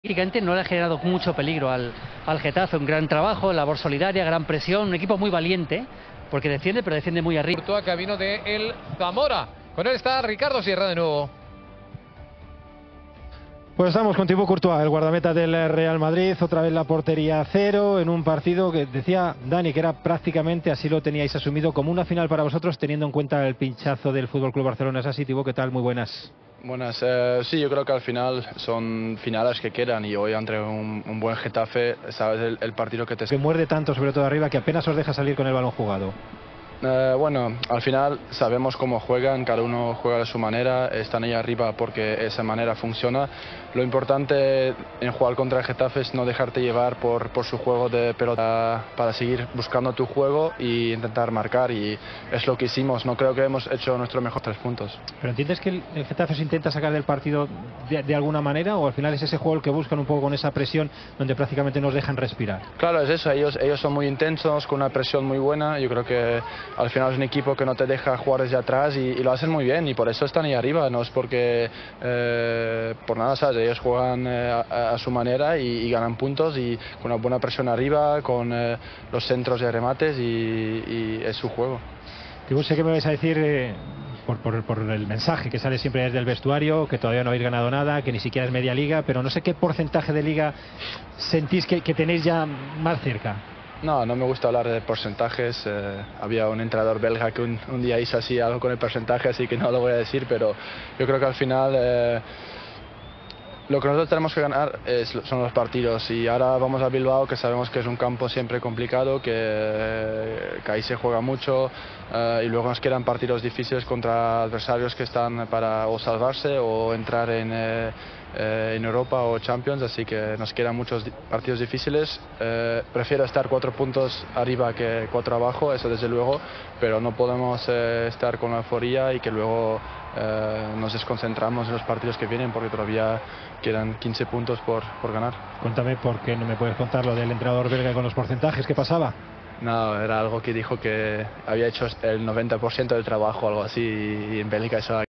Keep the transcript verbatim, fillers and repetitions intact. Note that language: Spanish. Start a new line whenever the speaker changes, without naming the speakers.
Prácticamente no le ha generado mucho peligro al, al Getafe, un gran trabajo, labor solidaria, gran presión, un equipo muy valiente, porque defiende, pero defiende muy arriba.
Courtois, camino de el Zamora. Con él está Ricardo Sierra de nuevo.
Pues estamos con Thibaut Courtois, el guardameta del Real Madrid, otra vez la portería a cero, en un partido que decía Dani que era prácticamente, así lo teníais asumido, como una final para vosotros, teniendo en cuenta el pinchazo del F C Barcelona. ¿Es así, Thibaut? ¿Qué tal? Muy buenas.
Buenas, eh, sí, yo creo que al final son finales que quedan y hoy entre un, un buen Getafe, sabes el, el partido que te...
Que muerde tanto, sobre todo arriba, que apenas os deja salir con el balón jugado.
Eh, bueno, al final sabemos cómo juegan, cada uno juega de su manera, están ahí arriba porque esa manera funciona. Lo importante en jugar contra el Getafe es no dejarte llevar por, por su juego de pelota para seguir buscando tu juego e intentar marcar, y es lo que hicimos. No creo que hemos hecho nuestro mejor tres puntos.
¿Pero entiendes que el, el Getafe se intenta sacar del partido de, de alguna manera, o al final es ese juego el que buscan un poco con esa presión donde prácticamente nos dejan respirar?
Claro, es eso, ellos, ellos son muy intensos, con una presión muy buena. Yo creo que al final es un equipo que no te deja jugar desde atrás y, y lo hacen muy bien, y por eso están ahí arriba. No es porque eh, por nada, ¿sabes? Ellos juegan eh, a, a su manera y, y ganan puntos, y con una buena presión arriba, con eh, los centros de remates, y, y es su juego.
Thibaut, sé que me vais a decir eh, por, por, por el mensaje que sale siempre desde el vestuario, que todavía no habéis ganado nada, que ni siquiera es media liga, pero no sé qué porcentaje de liga sentís que, que tenéis ya más cerca.
No, no me gusta hablar de porcentajes. Eh, había un entrenador belga que un, un día hizo así algo con el porcentaje, así que no lo voy a decir, pero yo creo que al final eh, lo que nosotros tenemos que ganar es, son los partidos, y ahora vamos a Bilbao, que sabemos que es un campo siempre complicado, que, que ahí se juega mucho, eh, y luego nos quedan partidos difíciles contra adversarios que están para o salvarse o entrar en, eh, eh, en Europa o Champions, así que nos quedan muchos partidos difíciles. Eh, prefiero estar cuatro puntos arriba que cuatro abajo, eso desde luego, pero no podemos eh, estar con la euforia y que luego eh, nos desconcentramos en los partidos que vienen, porque todavía quedan quince puntos por, por ganar.
Cuéntame, ¿por qué no me puedes contar lo del entrenador belga con los porcentajes? ¿Qué pasaba?
No, era algo que dijo que había hecho el noventa por ciento del trabajo, algo así, y en Bélgica eso